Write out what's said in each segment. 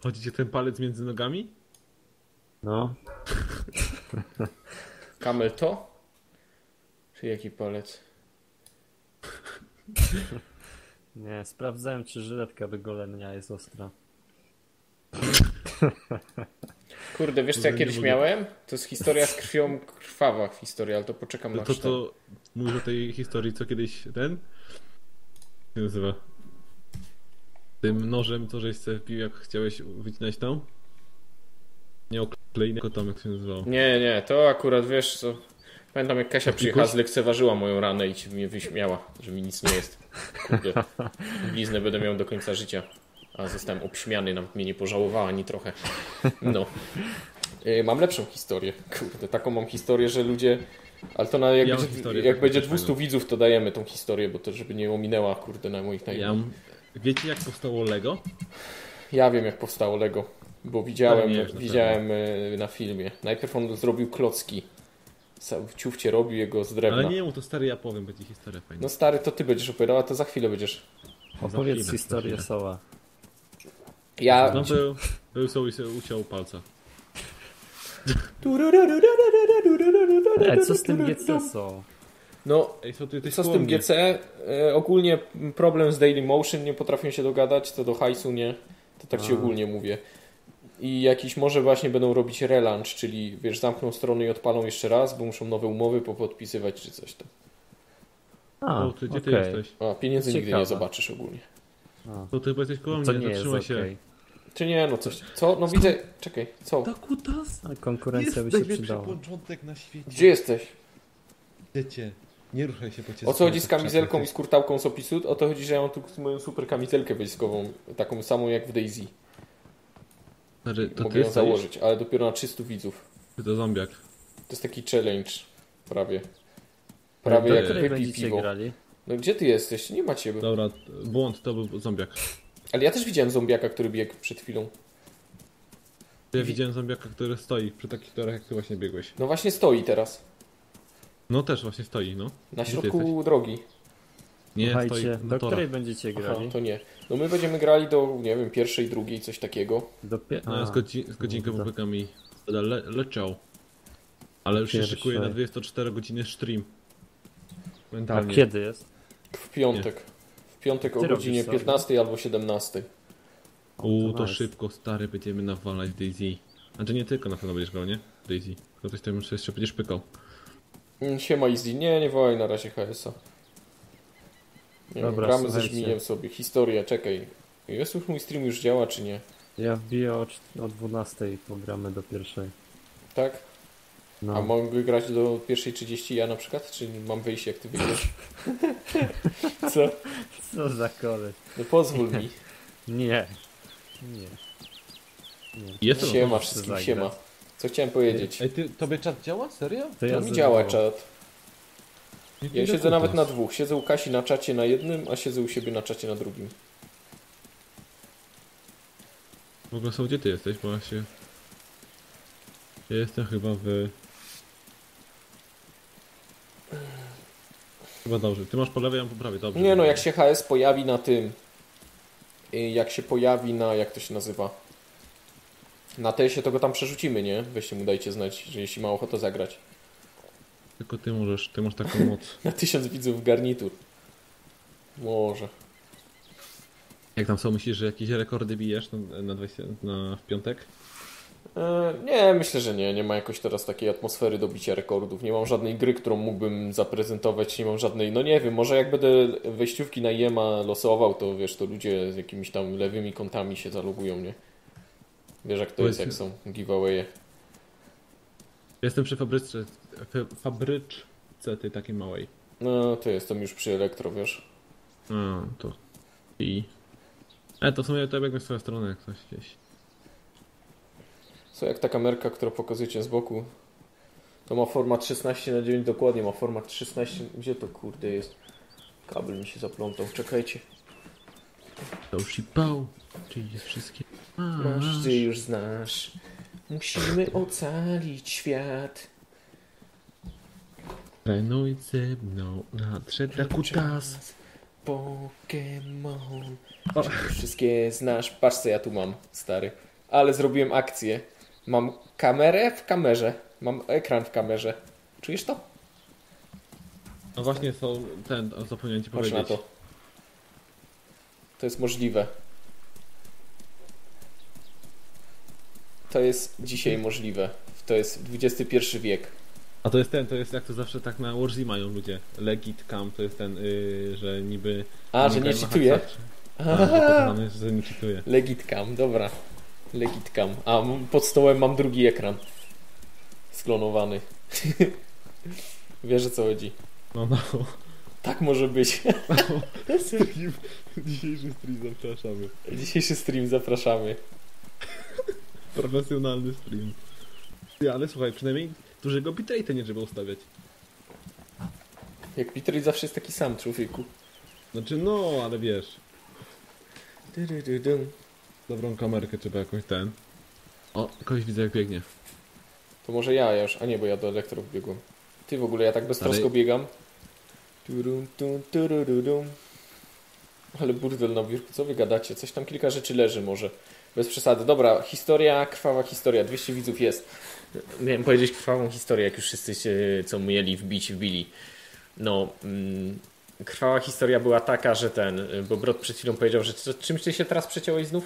Chodzi ci ten palec między nogami? No. Kamel to? Czy jaki palec? Nie, sprawdzałem, czy żyletka do golenia jest ostra. Kurde, wiesz co ja kiedyś miałem? To jest historia z krwią, krwawa historia, ale to poczekam na To mówisz o tej historii, co kiedyś ten? Jak się nazywa? Tym nożem, to żeś sobie wpił, jak chciałeś wycinać tam? Nie oklejnego tam, jak się nazywało. Nie, to akurat wiesz co. Pamiętam jak Kasia przyjechała, zlekceważyła moją ranę i mnie wyśmiała, że mi nic nie jest. Kurde, bliznę będę miał do końca życia. A zostałem obśmiany, nawet mnie nie pożałowała ani trochę. No. Mam lepszą historię. Kurde, taką mam historię, że ludzie... Ale to jak będzie 200 widzów, to dajemy tą historię, bo to żeby nie ominęła, kurde, na moich Wiecie, jak powstało Lego? Ja wiem, jak powstało Lego, bo widziałem na filmie. Najpierw on zrobił klocki. W ciufcie robił jego z drewna. Ale nie mu to stary, ja powiem, będzie historia fajna. No stary, to ty będziesz opowiadał, a to za chwilę będziesz. Opowiedz historię Soła. No był sobie uciął palca. Co z tym GC Soł? No, Ej, co z tym GC? Ogólnie problem z Dailymotion, nie potrafią się dogadać, co do hajsu nie. To tak ci ogólnie mówię. I jakiś może właśnie będą robić relaunch, czyli wiesz, zamkną strony i odpalą jeszcze raz, bo muszą nowe umowy podpisywać czy coś tam. Gdzie ty jesteś? Pieniędzy nigdy nie zobaczysz ogólnie. To ty jesteś koło mnie, To nie jest zatrzymaj się. okej. Czy nie, no coś. Co? No widzę. Czekaj, co? Ta kutas A konkurencja by jest się najlepszy przydała. początek na świecie. Gdzie jesteś? Wiecie, nie ruszaj się, bo cię O co chodzi z kamizelką i z kurtałką z opisu? O to chodzi, że ja mam tu moją super kamizelkę wojskową, taką samą jak w DayZ. Stary, to Mogę ty ją założyć, ale dopiero na 300 widzów. Ty to zombiak. To jest taki challenge. Prawie jak której wypij będziecie piwo. grali? No gdzie ty jesteś? Nie ma ciebie. Dobra, błąd, to był zombiak. Ale ja też widziałem zombiaka, który biegł przed chwilą. Ja widziałem zombiaka, który stoi przy takich torach, jak ty właśnie biegłeś. No właśnie stoi teraz. No też właśnie stoi, no. Na Gdzie ty środku jesteś? drogi. Nie, Słuchajcie, stoi na do torach. której będziecie Aha, grali? to nie. No my będziemy grali do, nie wiem, pierwszej, drugiej, coś takiego. No ja z godzinkę popykam i leciał. Ale już się Pierwsze. szykuje na 24 godziny stream. A Mentalnie. kiedy jest? W piątek. W piątek o Ty godzinie robisz sobie? 15 albo 17. To nice. szybko, stary, będziemy nawalać DayZ. Znaczy nie tylko na pewno będziesz grał, nie? DayZ. Tylko coś tam jeszcze będziesz pykał. Siema Easy. Nie wołaj na razie HS-a. Nie, Dobra, gramy ze słuchajcie. Żminiem sobie. Historia, czekaj. Jest już mój stream już działa, czy nie? Ja wbiję o 12 pogramy do pierwszej. Tak? No. A mogę grać do 1:30 ja na przykład? Czy mam wyjść jak ty wyjdziesz? Co? Co za koleś? No pozwól mi. Nie. Jest Siema to wszystkim, zagrać. siema. Co chciałem powiedzieć? Ej, tobie czat działa? Serio? To To ja mi działa zerwałem. czat. Ja siedzę nawet na dwóch. Siedzę u Kasi na czacie na jednym, a siedzę u siebie na czacie na drugim. W ogóle są, gdzie ty jesteś? Bo ja się... Ja jestem chyba w... Chyba dobrze. Ty masz po lewej, ja mam po prawej. Dobrze. Nie no, jak się HS pojawi na tym... Jak się pojawi na... Jak to się nazywa? Na TS-ie to go tam przerzucimy, nie? Weźcie mu dajcie znać, że jeśli ma ochotę zagrać. Tylko ty możesz, ty masz taką moc. Na 1000 widzów garnitur. Może. Jak tam są, myślisz, że jakieś rekordy bijesz w piątek? Nie, myślę, że nie. Nie ma jakoś teraz takiej atmosfery do bicia rekordów. Nie mam żadnej gry, którą mógłbym zaprezentować. Nie mam żadnej... No nie wiem, może jak będę wejściówki na IEMA losował, to wiesz, to ludzie z jakimiś tam lewymi kontami się zalogują, nie? Wiesz jak to jest, jak są giveawaye. Jestem przy fabryczce tej takiej małej. No, to jestem już przy elektro, wiesz. A, to... to w sumie to biegnie w swoją stronę, jak coś gdzieś. Co jak ta kamerka, która pokazuje cię z boku. To ma format 16:9 dokładnie, ma format 16... Gdzie to kurde jest? Kabel mi się zaplątał, czekajcie. To już i pał, czyli jest wszystkie... Masz, ty już znasz. Musimy ocalić świat. Trenuj ze mną, nadszedł kutas. Pokémon. Czy już wszystkie znasz? Patrz co ja tu mam, stary. Ale zrobiłem akcję. Mam kamerę w kamerze. Mam ekran w kamerze. Czujesz to? No właśnie są zapomniałem ci Patrz na powiedzieć. to. To jest możliwe. To jest dzisiaj możliwe. To jest XXI wiek. A to jest jak to zawsze tak na Warzy mają ludzie. Legit cam to jest ten, że niby... Że nie cheatuje? Że nie cheatuje. Legitcam, dobra. Legitcam. A pod stołem mam drugi ekran. Sklonowany. Wiesz o co chodzi. No. Tak może być. Dzisiejszy stream zapraszamy. Dzisiejszy stream zapraszamy. Profesjonalny stream. Ale słuchaj, przynajmniej dużego bitrate'a nie trzeba ustawiać. Jak bitrate zawsze jest taki sam, człowieku. Znaczy no, ale wiesz. Dobrą kamerkę trzeba jakąś O, kogoś widzę jak biegnie. To może ja już, a nie, bo ja do elektrów biegłem. Ty w ogóle, ja tak beztrosko biegam. Ale burdel na biurku, co wy gadacie? Coś tam kilka rzeczy leży może. Bez przesady. Dobra, historia, krwawa historia. 200 widzów jest. Miałem powiedzieć krwawą historię, jak już wszyscy się, co mieli wbili. No, krwawa historia była taka, że bo Brod przed chwilą powiedział, że czymś ty się teraz przeciąłeś znów?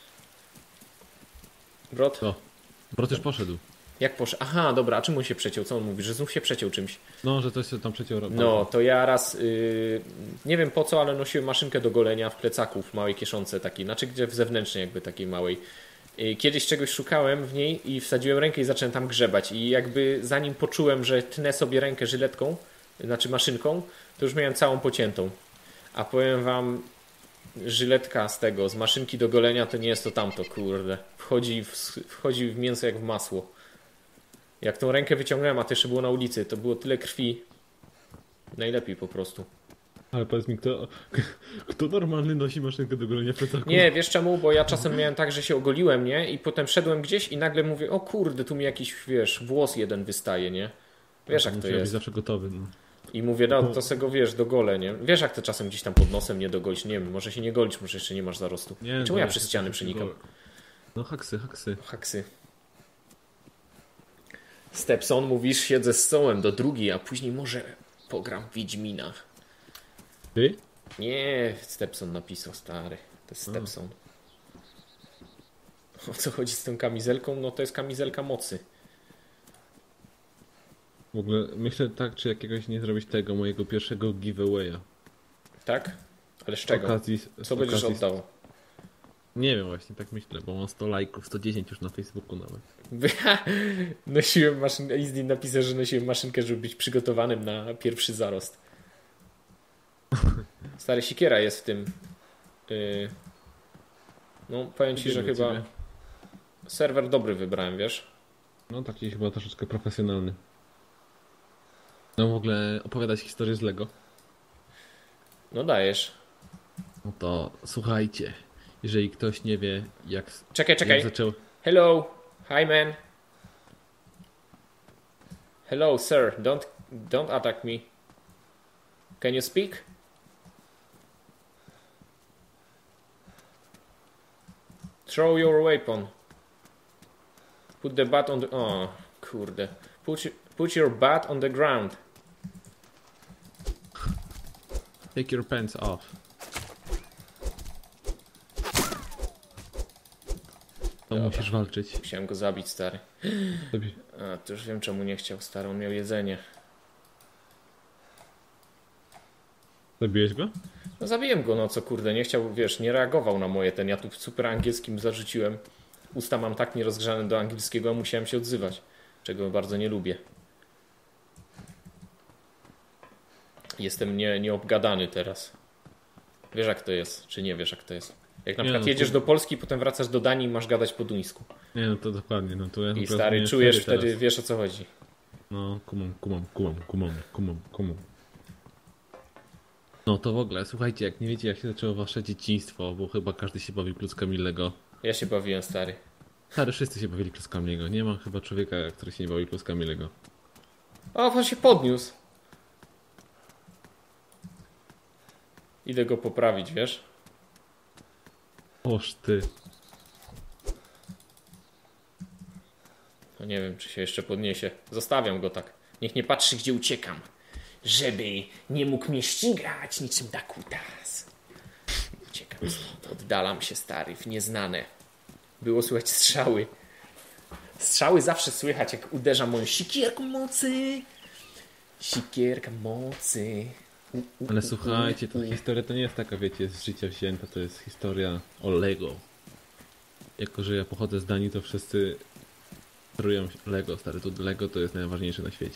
Brod? Co? Brot już poszedł. Jak poszedł? Aha, dobra, a czym on się przeciął? Co on mówi? Że znów się przeciął czymś. No, że coś się tam przeciął. No, to ja raz, nie wiem po co, ale nosiłem maszynkę do golenia w plecaku, w małej kieszonce takiej, znaczy gdzie w zewnętrznej jakby takiej małej. Kiedyś czegoś szukałem w niej i wsadziłem rękę i zacząłem tam grzebać i jakby zanim poczułem, że tnę sobie rękę żyletką, znaczy maszynką, to już miałem całą pociętą. A powiem wam, żyletka z maszynki do golenia to nie jest to tamto, kurde. Wchodzi w mięso jak w masło. Jak tą rękę wyciągnąłem, a to jeszcze było na ulicy, to było tyle krwi. Najlepiej po prostu. Ale powiedz mi, kto normalny nosi maszynkę do golenia plecaku? Nie, wiesz czemu? Bo ja czasem miałem tak, że się ogoliłem, nie? I potem szedłem gdzieś i nagle mówię, o kurde, tu mi jakiś, wiesz, włos jeden wystaje, nie? Wiesz jak to jest. Być zawsze gotowy, no. I mówię, no to se go, wiesz, dogolę, nie? Wiesz jak to czasem gdzieś tam pod nosem nie dogolić, nie wiem, może się nie golić, może jeszcze nie masz zarostu. Nie, Czemu ja przez ściany przenikam? No haksy. Haksy. Stepson, mówisz, siedzę z sołem do drugiej, a później może pogram w Wiedźmina. Ty? Nie, Stepson napisał, stary. To jest Stepson. O co chodzi z tą kamizelką? No to jest kamizelka mocy. W ogóle myślę tak, czy jakiegoś nie zrobić tego mojego pierwszego giveawaya. Tak? Ale z czego? Co będziesz oddał? Nie wiem właśnie, tak myślę, bo mam 100 lajków, 110 już na Facebooku nawet. Nosiłem maszynkę, Izzy napisał, że nosiłem maszynkę, żeby być przygotowanym na pierwszy zarost. Stary, siekiera jest w tym. No, powiem ci, że chyba serwer dobry wybrałem, wiesz? No taki chyba troszeczkę profesjonalny. No w ogóle opowiadać historię z Lego. No dajesz. No to słuchajcie, jeżeli ktoś nie wie jak... Czekaj. Jak zaczął... Hello, hi man. Hello sir, don't attack me. Can you speak? Throw your weapon. Put the bat on the... O, kurde. Put your bat on the ground. Take your pants off. To musisz walczyć. Musiałem go zabić, stary. A, to już wiem, czemu nie chciał, stary. On miał jedzenie. Zabiłeś go? No zabiłem go, no co kurde. Nie chciał, wiesz, nie reagował na moje ja tu w super angielskim zarzuciłem. Usta mam tak nierozgrzane do angielskiego, a musiałem się odzywać. Czego bardzo nie lubię. Jestem nieobgadany teraz. Wiesz jak to jest, czy nie wiesz jak to jest? Jak na przykład jedziesz do Polski, potem wracasz do Danii i masz gadać po duńsku. Nie, no to dokładnie. No to ja i stary, czujesz wtedy, teraz. Wiesz o co chodzi. No, kumam. No to w ogóle, słuchajcie, jak nie wiecie jak się zaczęło wasze dzieciństwo, bo chyba każdy się bawi kluckami Lego. Ja się bawiłem, stary. Stary, wszyscy się bawili kluskami Lego. Nie ma chyba człowieka, który się nie bawi kluskami Lego. O, on się podniósł. Idę go poprawić, wiesz? Oż ty. No nie wiem, czy się jeszcze podniesie. Zostawiam go tak. Niech nie patrzy, gdzie uciekam. Żeby nie mógł mnie ścigać niczym Dakutas. Uciekam stąd. Oddalam się, stary, w nieznane. Było słychać strzały. Strzały zawsze słychać, jak uderza moją sikierką mocy. Sikierka mocy. Ale słuchajcie, ta historia to nie jest taka, wiecie, z życia wzięta, to jest historia o Lego. Jako, że ja pochodzę z Danii, to wszyscy sterują Lego, stary. Tu Lego to jest najważniejsze na świecie.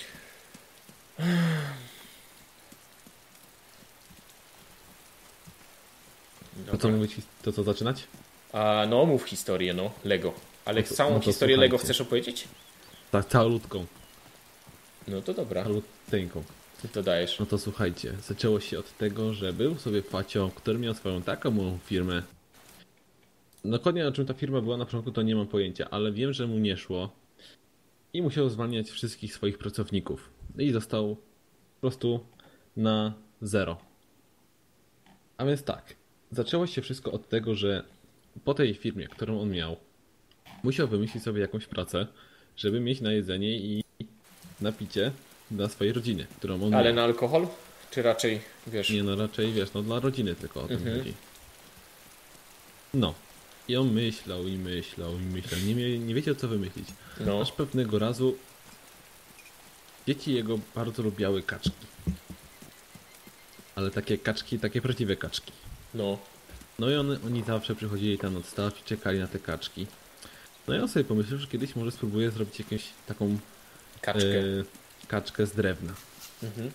To co mówić, to co zaczynać? A no, mów historię, no. Lego. Ale No to- całą no to historię Lego słuchajcie. chcesz opowiedzieć? Tak, całutką, No to dobra. caluteńką. To dajesz. No to słuchajcie, zaczęło się od tego, że był sobie Facio, który miał swoją taką małą firmę. Dokładnie o czym ta firma była na początku, to nie mam pojęcia, ale wiem, że mu nie szło i musiał zwalniać wszystkich swoich pracowników. I został po prostu na zero. A więc tak, zaczęło się wszystko od tego, że po tej firmie, którą on miał, musiał wymyślić sobie jakąś pracę, żeby mieć na jedzenie i na picie dla swojej rodziny, którą on Ale miał. na alkohol? Czy raczej, wiesz... Nie, no raczej, wiesz, no dla rodziny tylko o tym chodzi. No. I on myślał i myślał i myślał. Nie wiedział co wymyślić. No. Aż pewnego razu dzieci jego bardzo lubiały kaczki. Ale takie kaczki, takie prawdziwe kaczki. No. No i oni zawsze przychodzili tam od staw i czekali na te kaczki. No i on sobie pomyślał, że kiedyś może spróbuje zrobić jakąś taką Kaczkę. kaczkę z drewna. Mhm.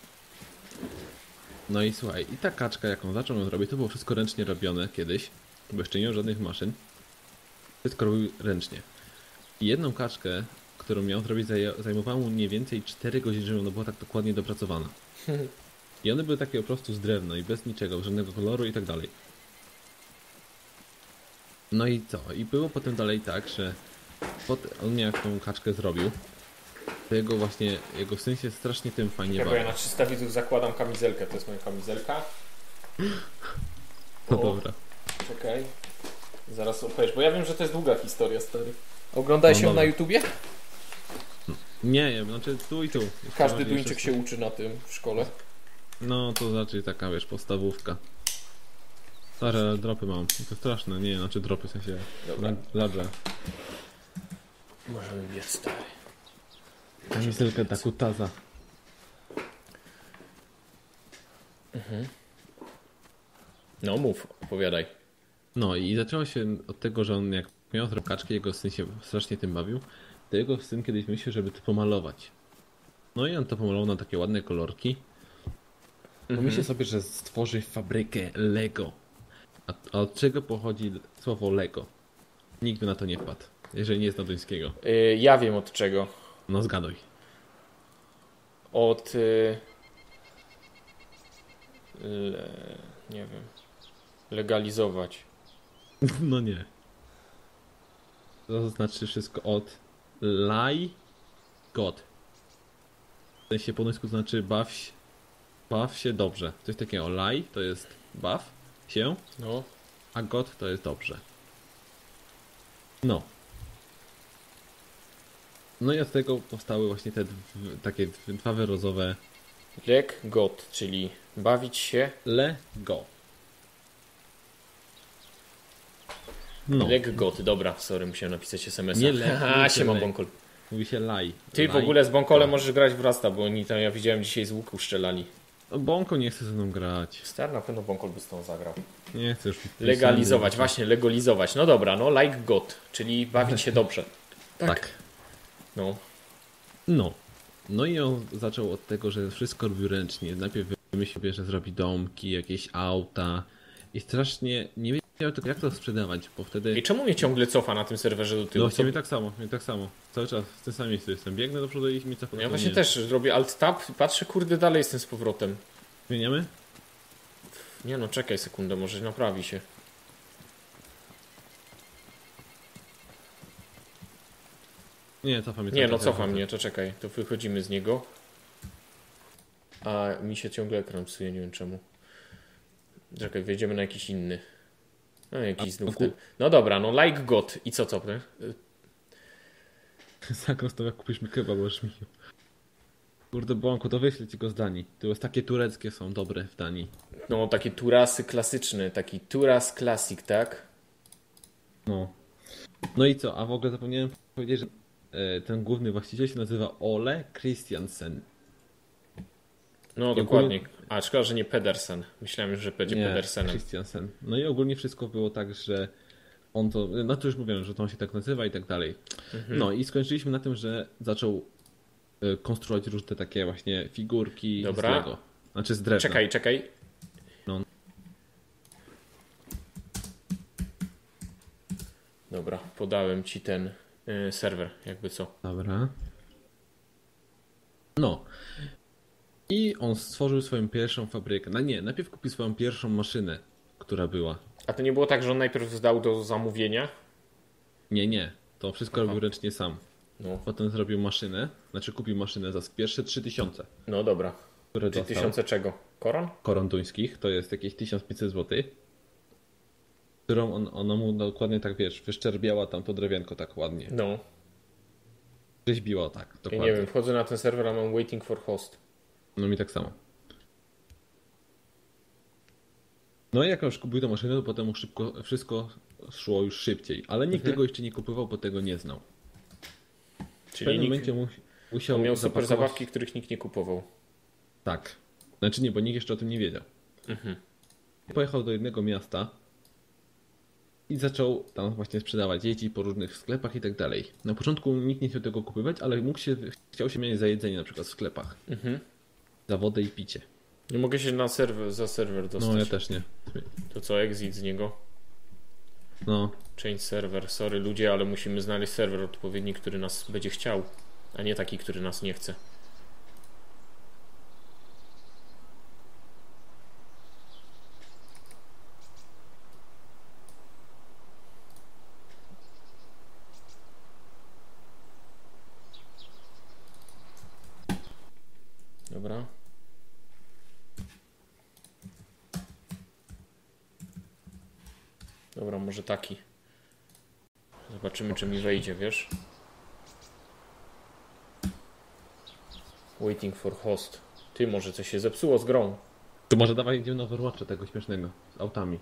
No i słuchaj, i ta kaczka, jaką zaczął ją robić, to było wszystko ręcznie robione kiedyś, bo jeszcze nie miał żadnych maszyn. Wszystko robił ręcznie. I jedną kaczkę, którą miał zrobić, zajmowało mu mniej więcej 4 godziny, żeby ona była tak dokładnie dopracowana. I one były takie po prostu z drewna i bez niczego, żadnego koloru i tak dalej. No i co? I było potem dalej tak, że on miał jak tą kaczkę zrobił, to jego syn się strasznie tym fajnie Ja, bo bawił. ja na 300 widzów zakładam kamizelkę. To jest moja kamizelka. No O. dobra. Czekaj. Zaraz opowiesz, bo ja wiem, że to jest długa historia, stary. Oglądałeś No ją dobra. na YouTubie? Nie, znaczy tu i tu. Każdy Jeszcze Duńczyk się uczy na tym w szkole. No to raczej taka, wiesz, podstawówka. Stare dropy mam. To straszne, nie, znaczy dropy w sensie. Dobra. Ladże. Możemy biec, stary. Kamizelkę Dakutaza. No mów, opowiadaj. No i zaczęło się od tego, że on jak miał kaczkę, jego syn się strasznie tym bawił, to jego syn kiedyś myślał, żeby to pomalować. No i on to pomalował na takie ładne kolorki. Pomyślał sobie, że stworzy fabrykę Lego. A od czego pochodzi słowo Lego? Nikt by na to nie wpadł, jeżeli nie jest duńskiego. Ja wiem od czego. No zgaduj. Od... nie wiem. Legalizować. No nie. To znaczy wszystko od laj god. W sensie po duńsku to znaczy baw się dobrze. Coś takiego. Laj to jest baw się, No. a god to jest dobrze. No. No i od tego powstały właśnie te takie dwa wyrazowe Leg got, czyli bawić się. Lego. No. Leg got, dobra, sorry, musiałem napisać SMS-a. Nie leg, Haha, mówi się siema leg. Bonkol. Mówi się laj. Ty w Laj. ogóle z Bonkolem możesz grać w Rasta, bo oni tam, ja widziałem dzisiaj z łuku strzelali. No, Bonko nie chce ze mną grać. Star, na pewno Bonkol by z tą zagrał. Nie chcę już. Legalizować, właśnie, legalizować. No dobra, no like got, czyli bawić się dobrze. Tak. No. No. No i on zaczął od tego, że wszystko robił ręcznie. Najpierw wymyślił, że zrobi domki, jakieś auta i strasznie nie wiedział tylko jak to sprzedawać, bo wtedy... I czemu mnie ciągle cofa na tym serwerze do tyłu? No Co- właśnie mnie tak samo. Cały czas w tym samym miejscu jestem. Biegnę do przodu i mi cofa. Ja właśnie też robię alt-tab, patrzę, kurde, dalej jestem z powrotem. Zmieniamy? Nie no, czekaj sekundę, może naprawi się. Nie, cofa mnie. Nie no, cofa mnie, to czekaj, to wychodzimy z niego. A mi się ciągle ekran psuje, nie wiem czemu. Czekaj, wejdziemy na jakiś inny. No jakiś znów ten. No dobra, no like got. I co, nie? Zakręt to jak kupisz mi kebab, bo mi. Kurde, Błąku, to wyślę ci go z Danii. To jest takie tureckie są dobre w Danii. No, takie turasy klasyczne, taki turas classic, tak? No. No i co? A w ogóle zapomniałem powiedzieć, że ten główny właściciel się nazywa Ole Christiansen. No, dokładnie. A, szkoda, że nie Pedersen. Myślałem już, że będzie Nie, Pedersenem. Christiansen. No i ogólnie wszystko było tak, że on to, no to już mówiłem, że to on się tak nazywa i tak dalej. No i skończyliśmy na tym, że zaczął konstruować różne takie właśnie figurki Dobra. z Lego. Znaczy z drewna. Czekaj. No. Dobra, podałem ci ten serwer, jakby co. Dobra. No. I on stworzył swoją pierwszą fabrykę. No nie, najpierw kupił swoją pierwszą maszynę, która była. A to nie było tak, że on najpierw zdał do zamówienia? Nie. To wszystko robił ręcznie sam. No, Potem zrobił maszynę, znaczy kupił maszynę za pierwsze 3000, no dobra. które Czy dostał. 1000 czego? Koron? Koron duńskich, to jest jakieś 1500 zł, którą ona mu dokładnie tak, wiesz, wyszczerbiała tam to drewienko tak ładnie. No. Rzeźbiła tak, Ja dokładnie. nie wiem, wchodzę na ten serwer, a mam waiting for host. No mi tak samo. No i jak już kupił tę maszynę, to potem mu szybko, wszystko szło już szybciej. Ale nikt tego jeszcze nie kupował, bo tego nie znał. W Czyli pewnym nikt momencie musiał on miał super zapakować- zabawki, których nikt nie kupował. Tak. Znaczy nie, bo nikt jeszcze o tym nie wiedział. Pojechał do jednego miasta i zaczął tam właśnie sprzedawać dzieci po różnych sklepach i tak dalej. Na początku nikt nie chciał tego kupywać, ale chciał się mieć za jedzenie na przykład w sklepach. Za wodę i picie. Nie mogę się na za serwer dostać. No ja też nie. To co, exit z niego? No. Change server. Sorry ludzie, ale musimy znaleźć serwer odpowiedni, który nas będzie chciał, a nie taki, który nas nie chce. Dobra. Dobra, może taki. Zobaczymy, czy mi wejdzie, wiesz? Waiting for host. Ty, może coś się zepsuło z grą. To może dawaj idziemy na Overwatcha tego śmiesznego, z autami.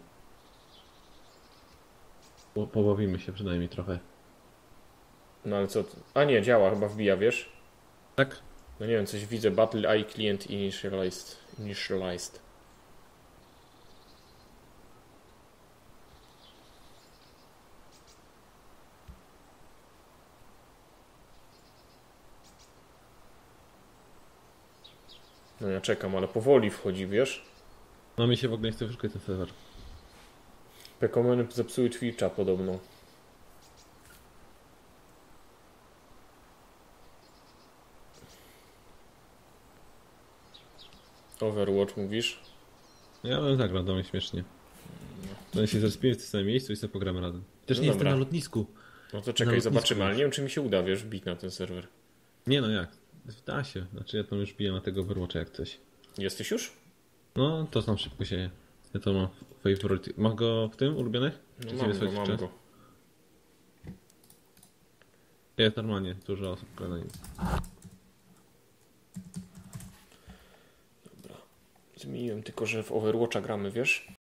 Pobawimy się przynajmniej trochę. No ale co? A nie, działa, chyba wbija, wiesz? Tak? No nie wiem, coś widzę. Battle I client initialized. No ja czekam, ale powoli wchodzi, wiesz? No mi się w ogóle nie chce wyszukać ten serwer. Pekomeny zepsuły Twitcha podobno. Overwatch mówisz? Ja bym zagrał do mnie śmiesznie. No się zrespiłem w tym samym miejscu i sobie pogramy razem. Też No nie jestem dobra. na lotnisku. No to czekaj, lotnisku zobaczymy, ale już. nie wiem czy mi się uda, wiesz, bić na ten serwer. Nie no jak? Da się. Znaczy ja tam już biję na tego Overwatcha jak coś. Jesteś już? No to tam szybko się je. Ja to mam favorite. Masz go w tym ulubionych? No Czy mam ciebie go, słychać mam czas? go. Jest normalnie, dużo osób gra na nim. Zmieniłem tylko, że w Overwatcha gramy, wiesz?